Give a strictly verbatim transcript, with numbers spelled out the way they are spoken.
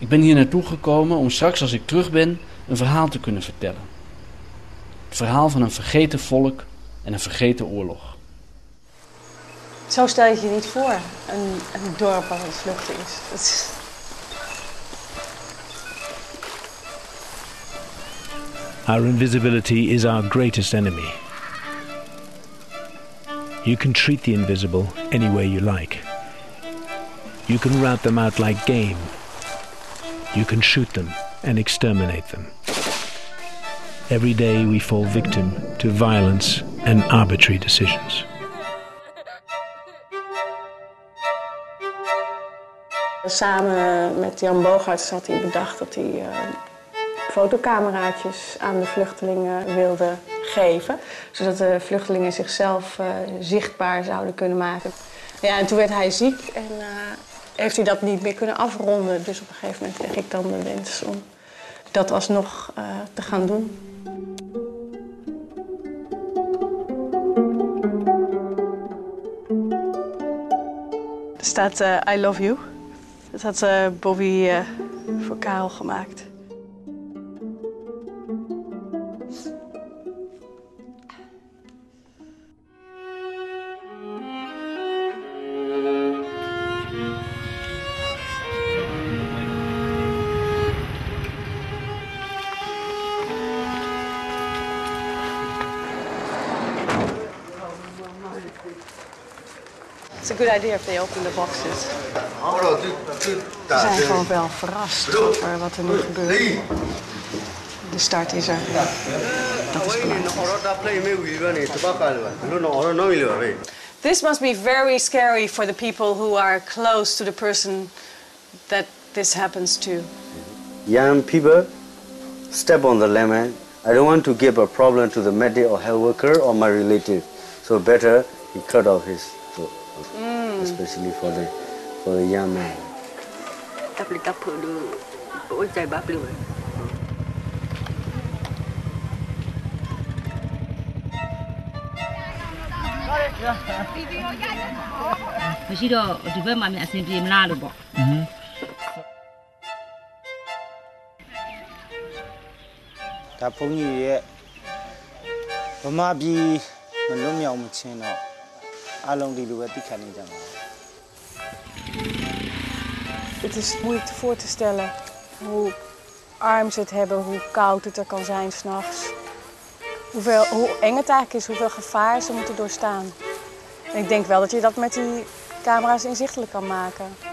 Ik ben hier naartoe gekomen om straks als ik terug ben een verhaal te kunnen vertellen. Het verhaal van een vergeten volk en een vergeten oorlog. Zo stel je het je niet voor, een, een dorp waar het vluchten is. Dat is... Our invisibility is our greatest enemy. You can treat the invisible any way you like. You can rout them out like game. You can shoot them and exterminate them. Every day we fall victim to violence and arbitrary decisions. Samen met Jan Bogaerts had hij bedacht dat hij uh, fotocameraatjes aan de vluchtelingen wilde geven. Zodat de vluchtelingen zichzelf uh, zichtbaar zouden kunnen maken. Ja, en toen werd hij ziek en uh, heeft hij dat niet meer kunnen afronden. Dus op een gegeven moment kreeg ik dan de wens om dat alsnog uh, te gaan doen. Er staat uh, I love you. Dat had uh, Bobby uh, voor Karel gemaakt. It's a good idea if they open the boxes. Ze zijn gewoon wel verrast over wat er nu gebeurt. De start is er. Dat is belangrijk. This must be very scary for the people who are close to the person that this happens to. Young people step on the lemon. I don't want to give a problem to the medic or health worker or my relative. So better he cut off his throat. Mm. Especially for the for the young man. Mm-hmm. Het is moeilijk te voor te stellen hoe arm ze het hebben, hoe koud het er kan zijn 's nachts. Hoeveel, hoe eng het eigenlijk is, hoeveel gevaar ze moeten doorstaan. En ik denk wel dat je dat met die camera's inzichtelijk kan maken.